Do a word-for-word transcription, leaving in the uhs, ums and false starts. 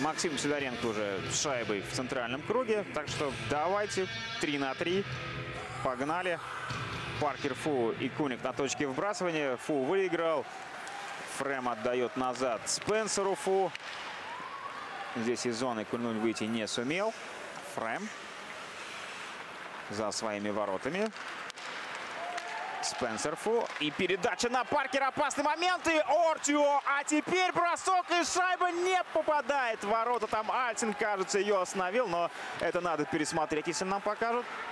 Максим Сидоренко уже с шайбой в центральном круге. Так что давайте три на три. Погнали. Паркер, Фу и Куник на точке вбрасывания. Фу выиграл. Фрэм отдает назад Спенсеру Фу. Здесь из зоны Кульнунь выйти не сумел. Фрэм за своими воротами. Спенсер Фу. И передача на Паркера. Опасный момент. И Ортио. А теперь бросок. И шайба не попадает в ворота. Там Альцин, кажется, ее остановил. Но это надо пересмотреть, если нам покажут.